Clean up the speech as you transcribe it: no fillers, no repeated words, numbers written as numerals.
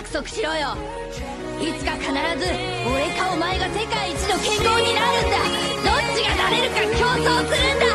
束しろよ。いつか必ず俺かお前が世界一の剣豪になるんだ。どっちがなれるか競争するんだ。